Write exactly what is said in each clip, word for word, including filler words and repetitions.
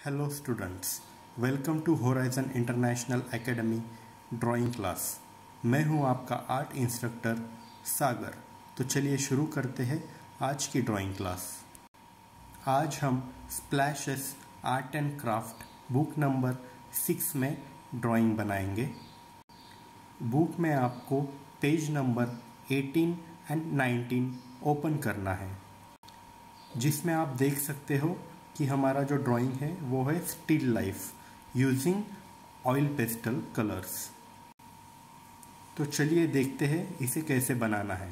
Hello students, welcome to Horizon International Academy drawing class. मैं हूं आपका आर्ट इंस्ट्रक्टर सागर। तो चलिए शुरू करते हैं आज की ड्राइंग क्लास। आज हम splashes art and craft book number six में ड्राइंग बनाएंगे। बुक में आपको page number eighteen and nineteen open करना है, जिसमें आप देख सकते हो कि हमारा जो ड्राइंग है वो है still life using oil pastel colours. तो चलिए देखते हैं इसे कैसे बनाना है।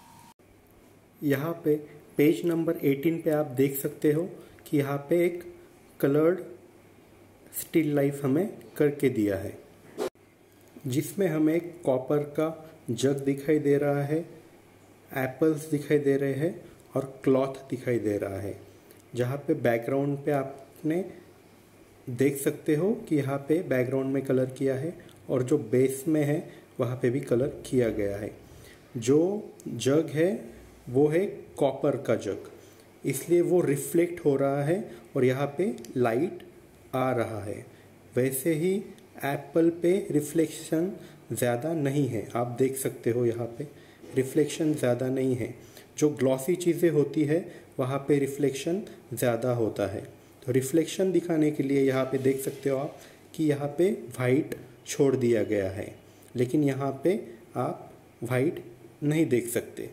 यहाँ पे पेज नंबर एटीन पे आप देख सकते हो कि यहाँ पे एक कलर्ड स्टिल लाइफ हमें करके दिया है, जिसमें हमें एक कॉपर का जग दिखाई दे रहा है, एप्पल्स दिखाई दे रहे हैं और क्लॉथ दिखाई दे रहा है। जहाँ पे बैकग्राउंड पे आपने देख सकते हो कि यहाँ पे बैकग्राउंड में कलर किया है और जो बेस में है वहाँ पे भी कलर किया गया है। जो जग है वो है कॉपर का जग, इसलिए वो रिफ्लेक्ट हो रहा है और यहाँ पे लाइट आ रहा है। वैसे ही एप्पल पे रिफ्लेक्शन ज़्यादा नहीं है, आप देख सकते हो यहाँ पे रिफ्लेक्शन ज़्यादा नहीं है। जो ग्लॉसी चीज़ें होती है वहाँ पे रिफ्लेक्शन ज़्यादा होता है। तो रिफ्लेक्शन दिखाने के लिए यहाँ पे देख सकते हो आप कि यहाँ पे वाइट छोड़ दिया गया है, लेकिन यहाँ पे आप वाइट नहीं देख सकते।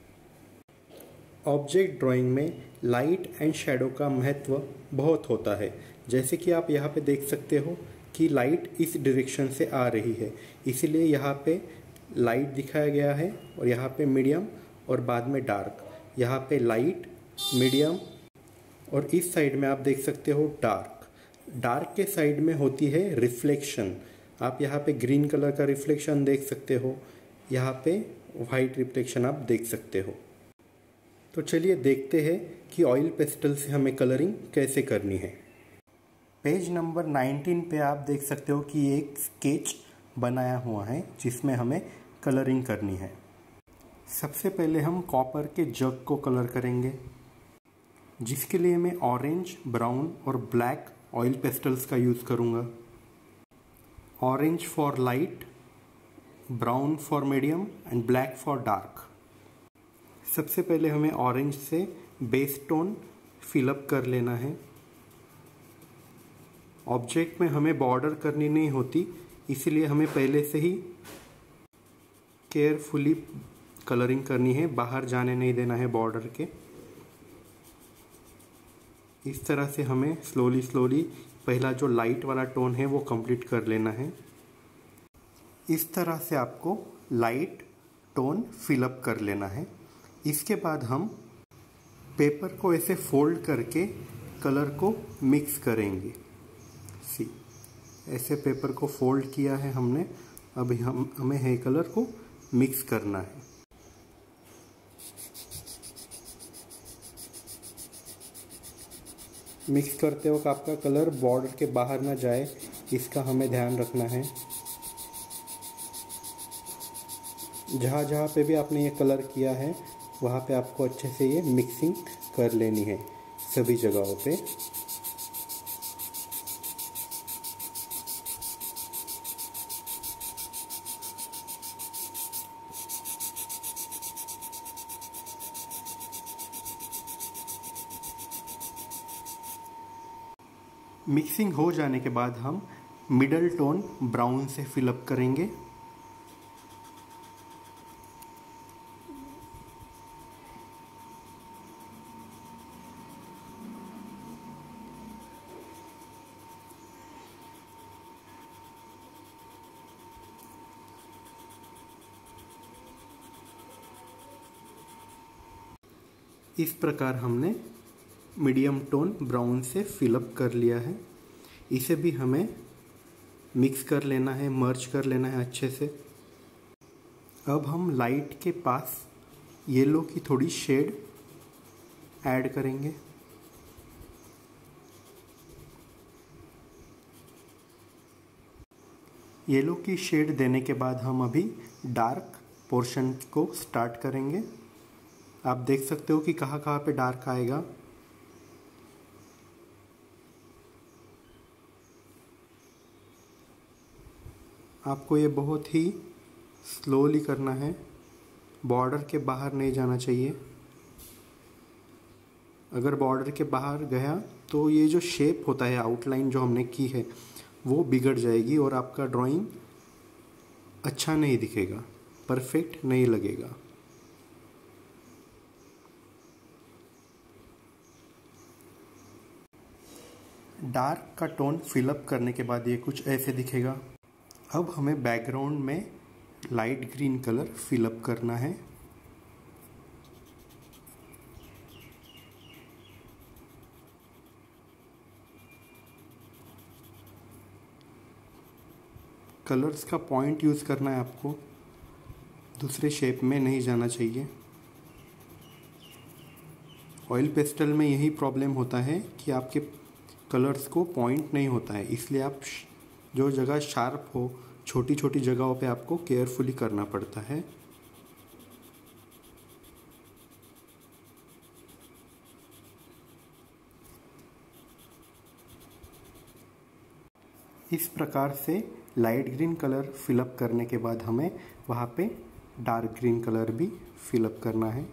ऑब्जेक्ट ड्राइंग में लाइट एंड शैडो का महत्व बहुत होता है। जैसे कि आप यहाँ पे देख सकते हो कि लाइट इस डायरेक्शन से आ रही है, इसीलिए यहाँ पे लाइट दिखाया गया है और यहाँ पे मीडियम और बाद में डार्क। यहाँ पे लाइट, मीडियम और इस साइड में आप देख सकते हो डार्क। डार्क के साइड में होती है रिफ्लेक्शन। आप यहाँ पे ग्रीन कलर का रिफ्लेक्शन देख सकते हो, यहाँ पे वाइट रिफ्लेक्शन आप देख सकते हो। तो चलिए देखते हैं कि ऑयल पेस्टल से हमें कलरिंग कैसे करनी है। पेज नंबर नाइनटीन पे आप देख सकते हो कि एक स्केच बनाया हुआ है जिसमें हमें कलरिंग करनी है। सबसे पहले हम कॉपर के जग को कलर करेंगे, जिसके लिए मैं ऑरेंज, ब्राउन और ब्लैक ऑयल पेस्टल्स का यूज़ करूँगा। Orange for light, brown for medium and black for dark. सबसे पहले हमें ऑरेंज से बेस टोन फिलअप कर लेना है। ऑब्जेक्ट में हमें बॉर्डर करनी नहीं होती, इसलिए हमें पहले से ही केयरफुली कलरिंग करनी है, बाहर जाने नहीं देना है बॉर्डर के। इस तरह से हमें स्लोली स्लोली पहला जो लाइट वाला टोन है वो कंप्लीट कर लेना है। इस तरह से आपको लाइट टोन फिलअप कर लेना है। इसके बाद हम पेपर को ऐसे फोल्ड करके कलर को मिक्स करेंगे। सी ऐसे पेपर को फोल्ड किया है हमने, अभी हम हमें है कलर को मिक्स करना है। मिक्स करते वक्त आपका कलर बॉर्डर के बाहर ना जाए, इसका हमें ध्यान रखना है। जहाँ जहाँ पे भी आपने ये कलर किया है वहाँ पे आपको अच्छे से ये मिक्सिंग कर लेनी है सभी जगहों पे। मिक्सिंग हो जाने के बाद हम मिडल टोन ब्राउन से फिलअप करेंगे। इस प्रकार हमने मीडियम टोन ब्राउन से फिलअप कर लिया है। इसे भी हमें मिक्स कर लेना है, मर्ज कर लेना है अच्छे से। अब हम लाइट के पास येलो की थोड़ी शेड ऐड करेंगे। येलो की शेड देने के बाद हम अभी डार्क पोर्शन को स्टार्ट करेंगे। आप देख सकते हो कि कहाँ कहाँ पे डार्क आएगा। आपको ये बहुत ही स्लोली करना है, बॉर्डर के बाहर नहीं जाना चाहिए। अगर बॉर्डर के बाहर गया तो ये जो शेप होता है, आउटलाइन जो हमने की है, वो बिगड़ जाएगी और आपका ड्राइंग अच्छा नहीं दिखेगा, परफेक्ट नहीं लगेगा। डार्क का टोन फिलअप करने के बाद ये कुछ ऐसे दिखेगा। अब हमें बैकग्राउंड में लाइट ग्रीन कलर फिलअप करना है। कलर्स का पॉइंट यूज़ करना है आपको, दूसरे शेप में नहीं जाना चाहिए। ऑयल पेस्टल में यही प्रॉब्लम होता है कि आपके कलर्स को पॉइंट नहीं होता है, इसलिए आप जो जगह शार्प हो, छोटी छोटी जगहों पे आपको केयरफुली करना पड़ता है। इस प्रकार से लाइट ग्रीन कलर फिलअप करने के बाद हमें वहाँ पे डार्क ग्रीन कलर भी फिलअप करना है।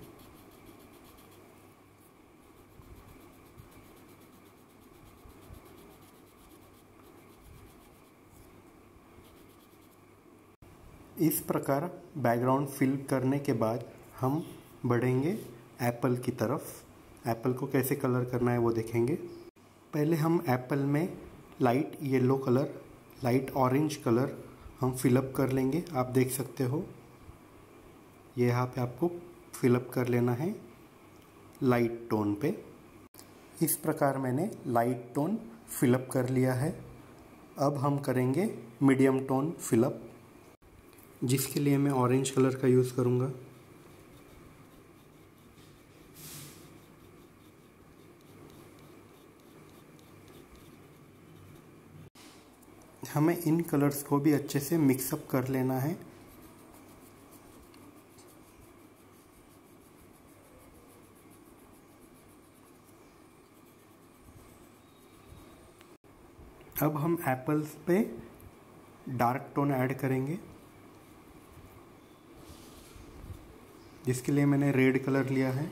इस प्रकार बैकग्राउंड फिल करने के बाद हम बढ़ेंगे एप्पल की तरफ। एप्पल को कैसे कलर करना है वो देखेंगे। पहले हम एप्पल में light yellow colour, light orange colour हम फिलअप कर लेंगे। आप देख सकते हो ये यहाँ पे आपको फिलअप कर लेना है लाइट टोन पे। इस प्रकार मैंने लाइट टोन फिलअप कर लिया है। अब हम करेंगे मीडियम टोन फिलअप, जिसके लिए मैं ऑरेंज कलर का यूज़ करूँगा। हमें इन कलर्स को भी अच्छे से मिक्सअप कर लेना है। अब हम एप्पल्स पे डार्क टोन ऐड करेंगे, जिसके लिए मैंने रेड कलर लिया है।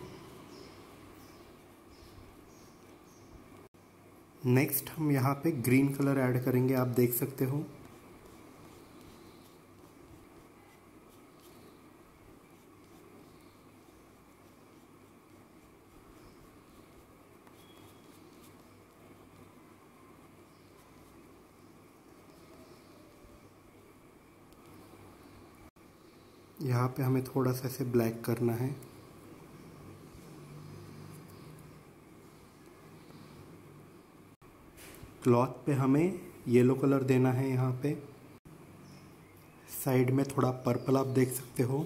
नेक्स्ट हम यहाँ पे ग्रीन कलर ऐड करेंगे, आप देख सकते हो। यहाँ पे हमें थोड़ा सा ऐसे ब्लैक करना है। क्लॉथ पे हमें येलो कलर देना है। यहाँ पे साइड में थोड़ा पर्पल आप देख सकते हो।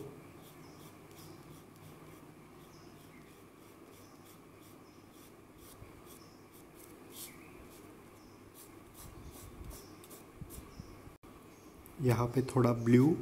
यहाँ पे थोड़ा ब्लू,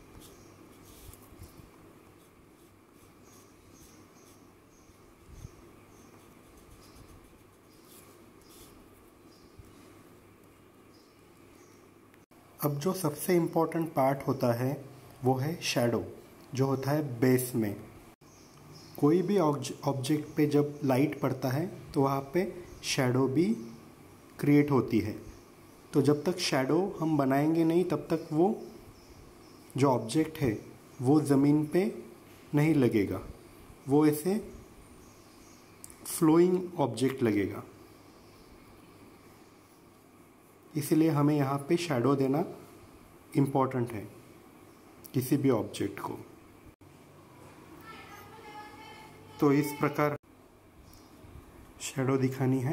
अब जो सबसे इम्पोर्टेंट पार्ट होता है वो है शैडो, जो होता है बेस में। कोई भी ऑब्जेक्ट पे जब लाइट पड़ता है तो वहाँ पे शैडो भी क्रिएट होती है। तो जब तक शैडो हम बनाएंगे नहीं तब तक वो जो ऑब्जेक्ट है वो ज़मीन पे नहीं लगेगा, वो ऐसे फ्लोइंग ऑब्जेक्ट लगेगा। इसलिए हमें यहाँ पे शैडो देना इम्पॉर्टेंट है किसी भी ऑब्जेक्ट को। तो इस प्रकार शैडो दिखानी है।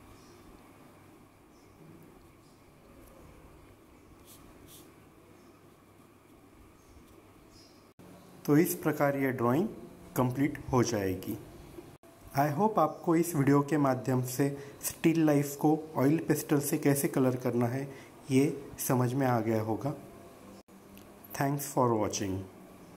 तो इस प्रकार ये ड्राइंग कंप्लीट हो जाएगी। आई होप आपको इस वीडियो के माध्यम से स्टिल लाइफ को ऑयल पेस्टल से कैसे कलर करना है ये समझ में आ गया होगा। Thanks for watching.